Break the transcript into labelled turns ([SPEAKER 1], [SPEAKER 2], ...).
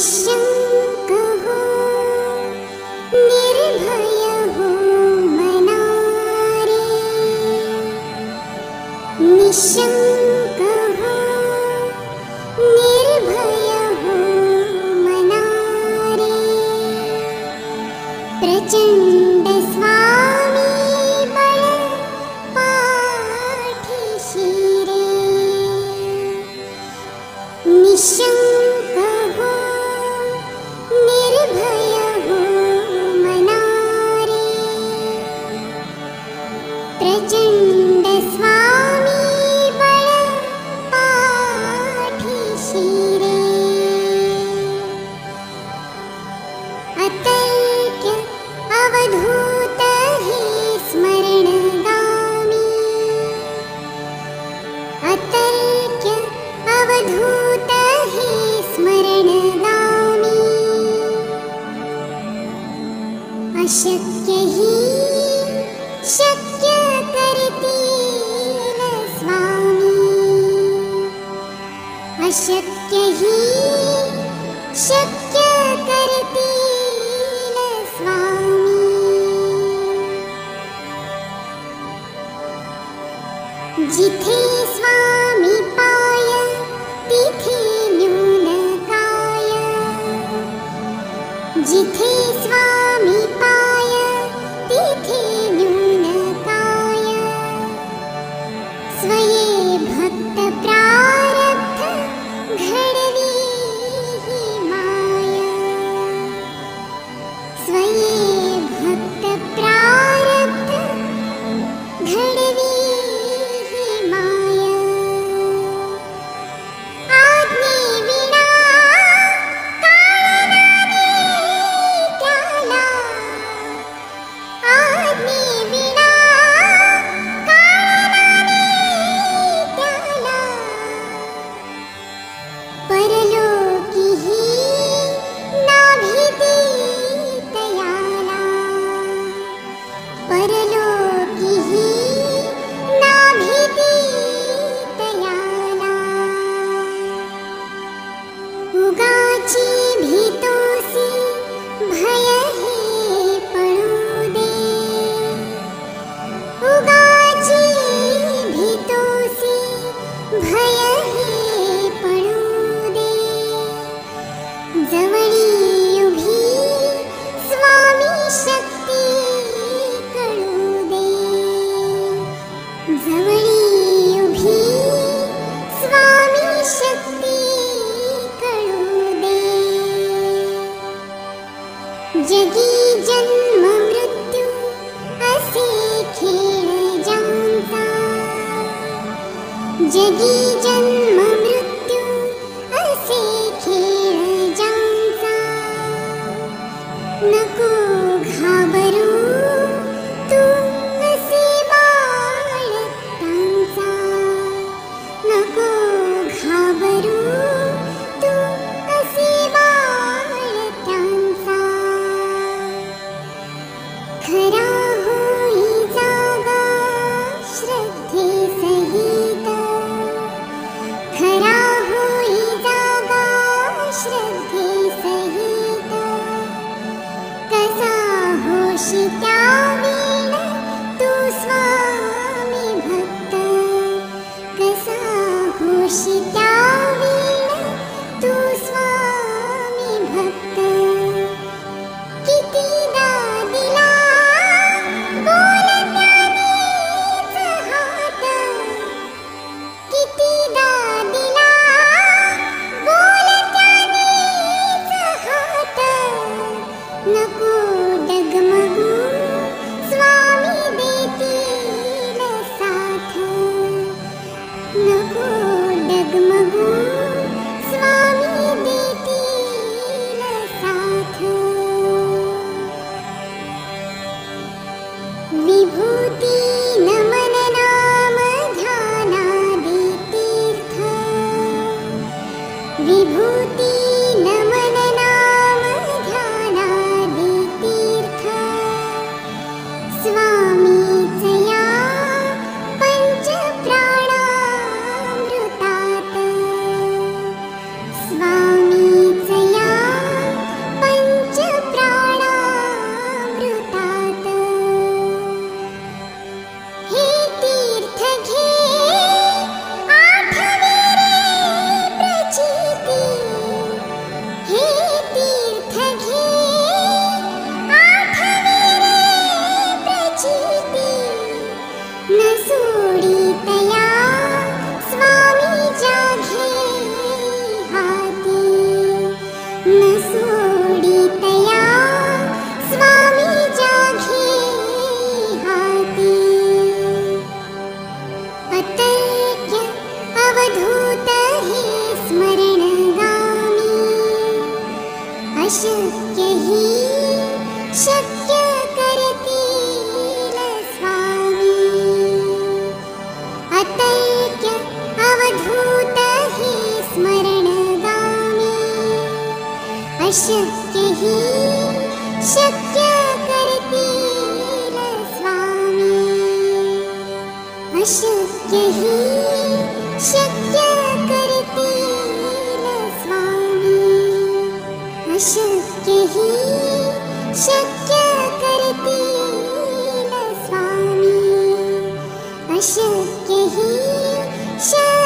[SPEAKER 1] निशंक हो निर्भय हो मना रे, निशंक हो निर्भय हो मना रे, प्रचंड स्वामी बळ पाठीशी रे, निशंक हो निर्भय हो मना रे, प्रचंड स्वामी बळ पाठीशी रे, अतर्क्य अवधूत हे स्मरणगामी, अतर्क्य अवधूत हे स्मरणगामी, अशक्य हि शक्य करतील स्वामी, अशक्य हि शक्य करतील स्वामी, जिथे स्वामी पाय तिथे न्यून काय, जिथे स्वामी पाय तिथे न्यून काय, स्वये भक्त प्रारब्ध घडवी ही माया, स्वये भक्त प्रारब्ध घडवी ही माया, आज्ञेविना काळनाने त्याला, आज्ञेविना काळनाने त्याला, परलोकीही नाभिती तयाला, परलोकीही नाभिती तयाला, उगाची भीतोसी भय हे पळू दे, उगाची भीतोसी भय हे पळू दे, जवळी उभी स्वामी शक्ती कळू दे, जवळी उभी स्वामी शक्ती कळू दे, जगी जन्म मृत्यू असे खेळ ज्यांचा, जगी जन्म मृत्यू असे खेळ ज्यांचा, नको घाबरू तू असे बाळकांचा, नको घाबरू तू असे बाळकांचा, खरा होई जागा श्रद्धे सहित, खरा होई जागा श्रद्धे सहित, कसा होशी त्यावेळ तू स्वामी भक्त, कसा होशी त्यावेळ तू स्वामी भक्त, कितीदा दिला बोल त्यानेच हात, कितीदा दिला बोल त्यानेच हात, नको डगमगू स्वामी देतील साथ, नको डगमगू स्वामी देतील साथ, विभूती नमन नाम ध्यानादि तीर्थ, विभूती नमन नाम ध्यानादि तीर्थ, स्वामीचया पंच प्राणामृतात, स्वामीचया अशक्य ही शक्य करतील स्वामी. अतर्क्य अवधूत हे स्मरणगामी. अशक्य ही शक्य करतील स्वामी. अशक्य ही शक्य करतील स्वामी. अशक्य ही शक्य करतील स्वामी. अशक्य ही शक्य